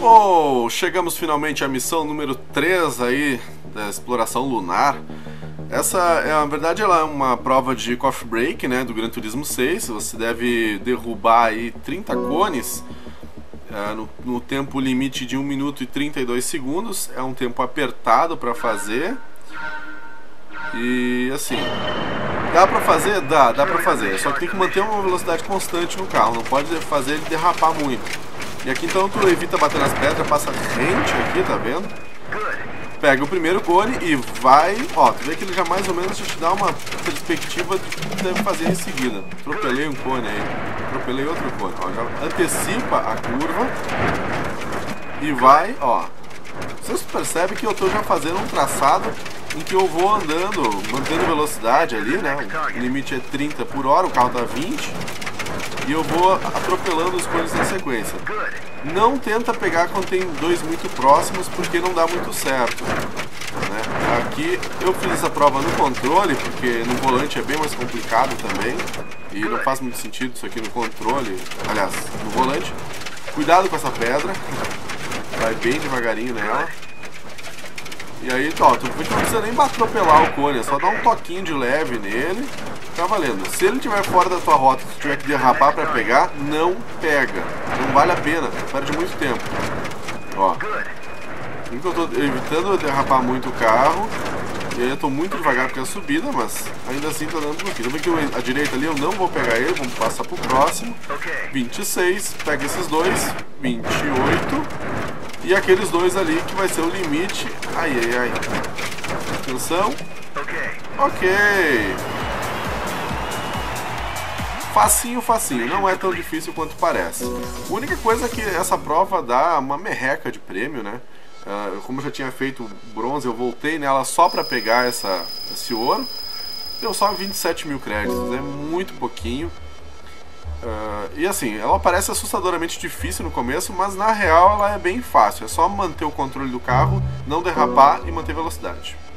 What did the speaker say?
Oh, chegamos finalmente à missão número 3 aí da exploração lunar. Essa, na verdade, ela é uma prova de Coffee Break, né, do Gran Turismo 6. Você deve derrubar aí 30 cones no tempo limite de 1 minuto e 32 segundos. É um tempo apertado para fazer. E assim, dá pra fazer? Dá pra fazer. Só que tem que manter uma velocidade constante no carro. Não pode fazer ele derrapar muito. E aqui então tu evita bater nas pedras, passa rente aqui, tá vendo? Pega o primeiro cone e vai, ó, tu vê que ele já mais ou menos te dá uma perspectiva do que tu deve fazer em seguida. Atropelei um cone aí, atropelei outro cone, ó, já antecipa a curva e vai, ó. Vocês percebem que eu tô já fazendo um traçado em que eu vou andando, mantendo velocidade ali, né? O limite é 30 por hora, o carro tá 20. E eu vou atropelando os cones na sequência. Não tenta pegar quando tem dois muito próximos, porque não dá muito certo, né? Aqui eu fiz essa prova no controle, porque no volante é bem mais complicado também. E não faz muito sentido isso aqui no controle, aliás, no volante. Cuidado com essa pedra, vai bem devagarinho nela. E aí, ó, tu não precisa nem atropelar o cone, é só dar um toquinho de leve nele, tá valendo. Se ele estiver fora da tua rota, se tu tiver que derrapar pra pegar, não pega. Não vale a pena, perde muito tempo. Ó, eu tô evitando derrapar muito o carro, e aí eu tô muito devagar porque é a subida, mas ainda assim tá dando no fim. Então que a direita ali eu não vou pegar ele, vamos passar pro próximo. 26, pega esses dois, 28. E aqueles dois ali que vai ser o limite. Ai, ai, ai. Atenção. Ok. Facinho, facinho. Não é tão difícil quanto parece. A única coisa é que essa prova dá uma merreca de prêmio, né? Como eu já tinha feito bronze, eu voltei nela só pra pegar esse ouro. Deu só 27 mil créditos. É muito pouquinho. E assim, ela parece assustadoramente difícil no começo, mas na real ela é bem fácil. É só manter o controle do carro, não derrapar e manter velocidade.